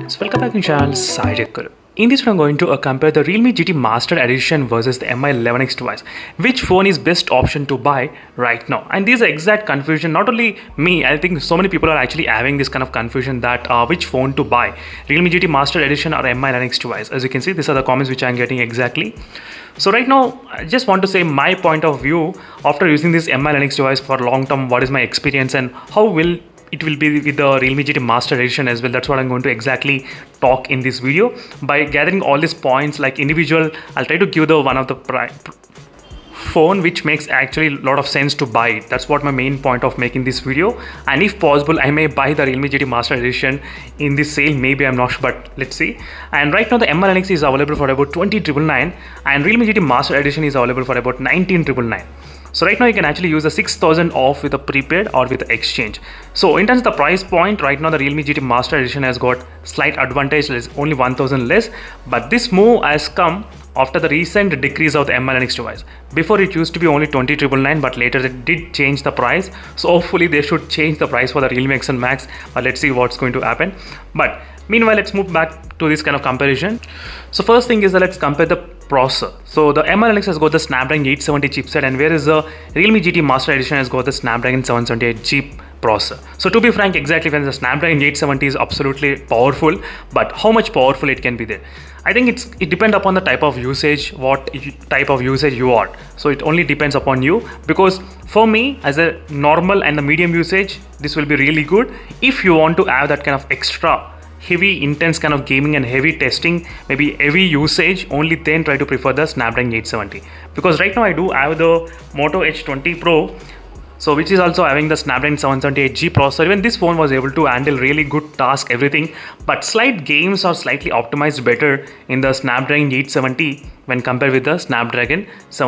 friends, welcome back to channel Sai Tech Guru. In this video, I'm going to compare the Realme GT Master Edition versus the Mi11X device. Which phone is best option to buy right now? And this is the exact confusion. Not only me, I think so many people are actually having this kind of confusion that which phone to buy, Realme GT Master Edition or Mi11X device. As you can see, these are the comments which I'm getting exactly. So right now, I just want to say my point of view after using this Mi11X device for long term. What is my experience and how will it will be with the Realme GT Master Edition as well. That's what I'm going to exactly talk in this video. By gathering all these points like individual, I'll try to give the one of the phone which makes actually a lot of sense to buy it. That's what my main point of making this video. And if possible, I may buy the Realme GT Master Edition in this sale. Maybe, I'm not sure, but let's see. And right now the Mi11X is available for about 20,999 and Realme GT Master Edition is available for about 19,999. So right now you can actually use the 6,000 off with a prepaid or with the exchange. So in terms of the price point, right now the Realme GT Master Edition has got slight advantage, only 1,000 less. But this move has come after the recent decrease of the Mi11X device. Before it used to be only 20,999, but later they did change the price. So hopefully they should change the price for the Realme X and Max. But let's see what's going to happen. But meanwhile, let's move back to this kind of comparison. So first thing is that let's compare the processor. So the Mi11X has got the Snapdragon 870 chipset, and whereas the Realme GT Master Edition has got the Snapdragon 778G processor. So to be frank, exactly, when the Snapdragon 870 is absolutely powerful, but how much powerful it can be there? I think it depends upon the type of usage, what type of usage you want. So it only depends upon you, because for me as a normal and the medium usage, this will be really good. If you want to have that kind of extra heavy intense kind of gaming and heavy testing, maybe heavy usage, only then try to prefer the Snapdragon 870. Because right now I do have the Moto H20 Pro, so which is also having the Snapdragon 778G processor. Even this phone was able to handle really good task, everything, but slight games are slightly optimized better in the Snapdragon 870 when compared with the Snapdragon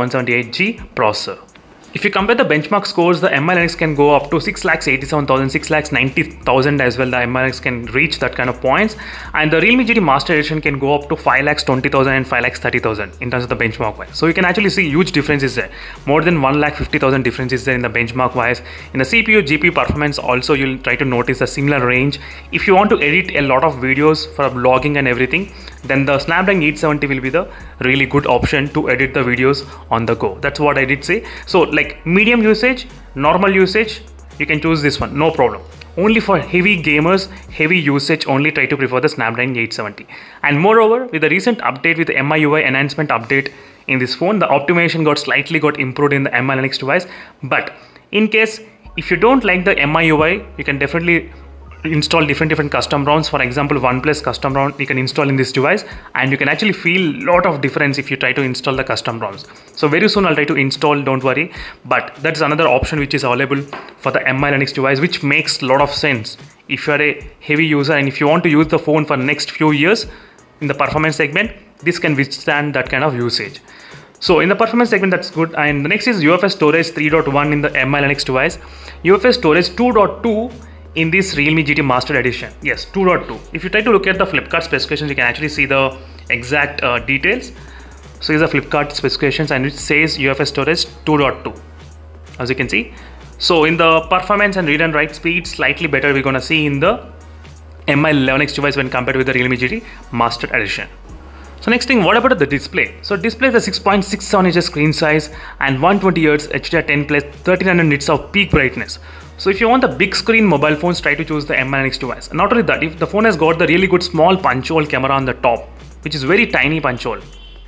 778G processor. If you compare the benchmark scores, the Mi11X can go up to 6,87,000, 6,90,000 as well. The Mi11X can reach that kind of points, and the Realme GT Master Edition can go up to 5,20,000 and 5,30,000 in terms of the benchmark wise. So you can actually see huge differences there. More than 1,50,000 differences there in the benchmark wise. In the CPU, GPU performance also, you'll try to notice a similar range. If you want to edit a lot of videos for vlogging and everything, then the Snapdragon 870 will be the really good option to edit the videos on the go. That's what I did say. So like medium usage, normal usage, you can choose this one, no problem. Only for heavy gamers, heavy usage, only try to prefer the Snapdragon 870. And moreover, with the recent update, with the MIUI enhancement update in this phone, the optimization got slightly improved in the Mi11X device. But in case if you don't like the MIUI, you can definitely install different custom ROMs. For example, OnePlus custom ROM you can install in this device, and you can actually feel a lot of difference if you try to install the custom ROMs. So very soon I'll try to install, don't worry. But that's another option which is available for the Mi11X device, which makes a lot of sense if you are a heavy user and if you want to use the phone for next few years in the performance segment. This can withstand that kind of usage. So in the performance segment, that's good. And the next is UFS storage 3.1 in the Mi11X device, UFS storage 2.2 in this Realme GT Master Edition. Yes, 2.2. If you try to look at the Flipkart specifications, you can actually see the exact details. So here's the Flipkart specifications, and it says UFS storage 2.2, as you can see. So in the performance and read and write speed, slightly better we're gonna see in the Mi11X device when compared with the Realme GT Master Edition. So next thing, what about the display? So display is a 6.67 inches screen size and 120Hz HDR10 plus 1300 nits of peak brightness. So if you want the big screen mobile phones, try to choose the Mi11X device. Not only that, if the phone has got the really good small punch hole camera on the top, which is very tiny punch hole,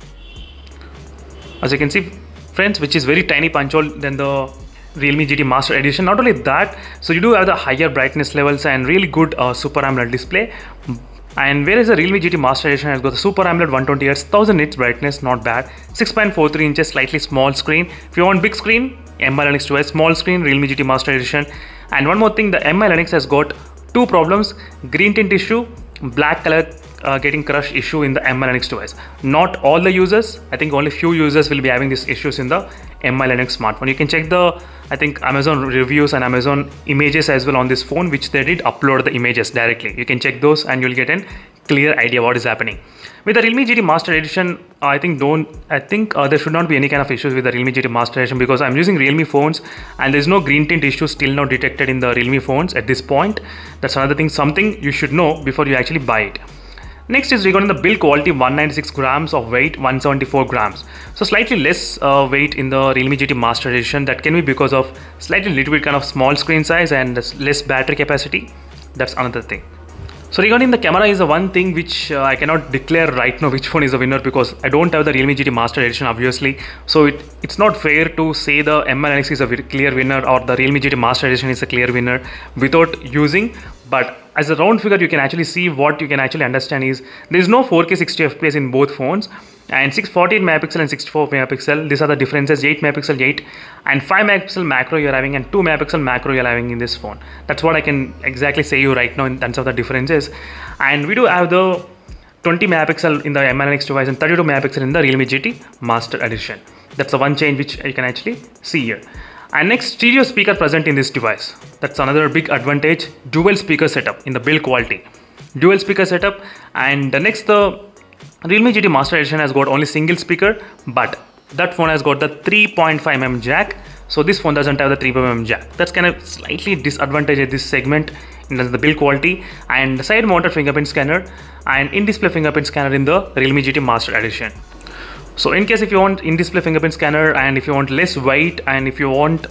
as you can see friends, which is very tiny punch hole than the Realme GT Master Edition. Not only that, so you do have the higher brightness levels and really good Super AMOLED display. And whereas the Realme GT Master Edition has got the Super AMOLED 120Hz, 1000 nits brightness, not bad, 6.43 inches, slightly small screen. If you want big screen, Mi11X device, small screen, Realme GT Master Edition. And one more thing, the Mi11X has got two problems: green tint issue, black color getting crushed issue in the Mi11X device. Not all the users, I think only few users will be having these issues in the Mi11X smartphone. You can check the, I think, Amazon reviews and Amazon images as well on this phone, which they did upload the images directly. You can check those and you'll get a clear idea what is happening. With the Realme GT Master Edition, I think there should not be any kind of issues with the Realme GT Master Edition, because I'm using Realme phones and there's no green tint issue still not detected in the Realme phones at this point. That's another thing, something you should know before you actually buy it. Next is regarding the build quality, 196 grams of weight, 174 grams. So slightly less weight in the Realme GT Master Edition. That can be because of slightly little bit kind of small screen size and less battery capacity. That's another thing. So regarding the camera is the one thing which I cannot declare right now which phone is the winner, because I don't have the Realme GT Master Edition obviously. So it's not fair to say the MI9X is a clear winner or the Realme GT Master Edition is a clear winner without using. But as a round figure, you can actually see what you can actually understand is there is no 4K 60 FPS in both phones, and 48 megapixel and 64 megapixel. These are the differences. 8 megapixel 8 and 5 megapixel macro you're having, and 2 megapixel macro you're having in this phone. That's what I can exactly say you right now in terms of the differences. And we do have the 20 megapixel in the MI9X device and 32 megapixel in the Realme GT Master Edition. That's the one change which you can actually see here. And next, stereo speaker present in this device. That's another big advantage. Dual speaker setup in the build quality. Dual speaker setup. And the next, the Realme GT Master Edition has got only single speaker, but that phone has got the 3.5mm jack. So this phone doesn't have the 3.5mm jack. That's kind of slightly disadvantage at this segment in the build quality. And the side mounted fingerprint scanner and in-display fingerprint scanner in the Realme GT Master Edition. So in case if you want in-display fingerprint scanner and if you want less weight and if you want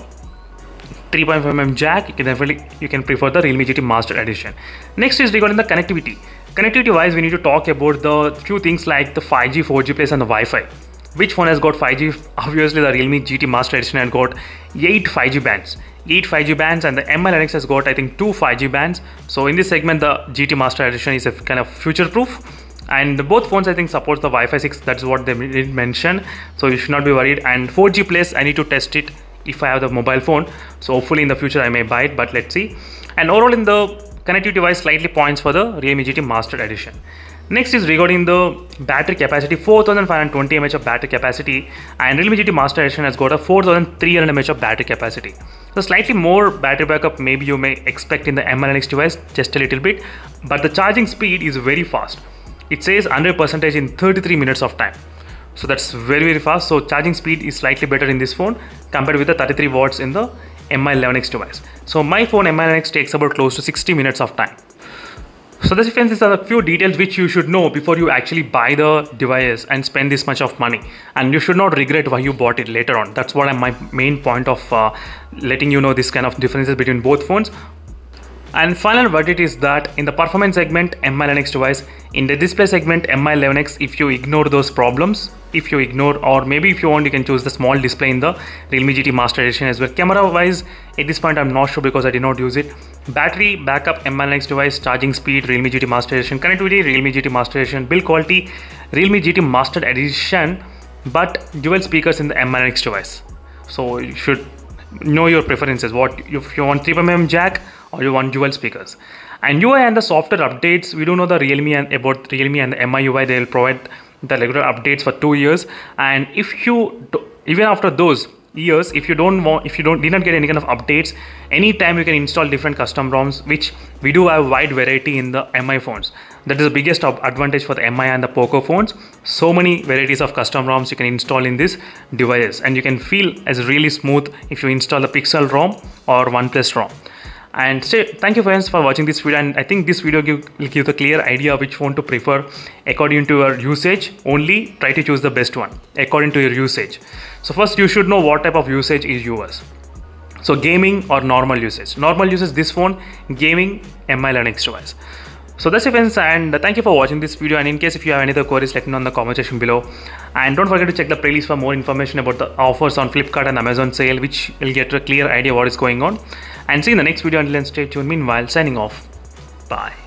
3.5mm jack, you can prefer the Realme GT Master Edition. Next is regarding the connectivity. Connectivity wise, we need to talk about the few things like the 5G, 4G plus and the Wi-Fi. Which phone has got 5G? Obviously the Realme GT Master Edition has got 8 5G bands. 8 5G bands, and the MI9X has got I think 2 5G bands. So in this segment, the GT Master Edition is a kind of future proof. And both phones I think supports the Wi-Fi 6. That's what they did mention, so you should not be worried. And 4G plus, I need to test it if I have the mobile phone, so hopefully in the future I may buy it, but let's see. And overall in the connectivity wise, slightly points for the Realme GT Master Edition. Next is regarding the battery capacity, 4520 mAh of battery capacity, and Realme GT Master Edition has got a 4300 mAh of battery capacity. So slightly more battery backup maybe you may expect in the MI9X device, just a little bit, but the charging speed is very fast. It says 100% in 33 minutes of time. So that's very fast. So charging speed is slightly better in this phone compared with the 33 watts in the MI11X device. So my phone MI11X takes about close to 60 minutes of time. So this friends, these are the few details which you should know before you actually buy the device and spend this much of money. And you should not regret why you bought it later on. That's what my main point of letting you know this kind of differences between both phones. And final verdict is that in the performance segment, MI9X device, in the display segment, MI11X, if you ignore those problems, or maybe if you want, you can choose the small display in the Realme GT Master Edition as well. Camera wise, at this point I'm not sure because I did not use it. Battery backup, MI9X device. Charging speed, Realme GT Master Edition. Connectivity, Realme GT Master Edition. Build quality, Realme GT Master Edition, but dual speakers in the MI9X device. So you should know your preferences. What if you want 3.5mm jack or you want dual speakers. And UI and the software updates, we do know the Realme and about Realme and the MIUI, they will provide the regular updates for 2 years. And if you even after those years, if you did not get any kind of updates, anytime you can install different custom ROMs, which we do have wide variety in the MI phones. That is the biggest advantage for the MI and the Poco phones. So many varieties of custom ROMs you can install in this device, and you can feel as really smooth if you install the Pixel ROM or OnePlus ROM. And thank you friends for watching this video, and I think this video will give the clear idea which phone to prefer according to your usage. Only try to choose the best one according to your usage. So first you should know what type of usage is yours. So gaming or normal usage. Normal usage this phone, gaming MI11X device. So that's it friends, and thank you for watching this video. And in case if you have any other queries, let me know in the comment section below. And don't forget to check the playlist for more information about the offers on Flipkart and Amazon sale, which will get a clear idea what is going on. And see you in the next video. Until then, stay tuned. Meanwhile, signing off. Bye.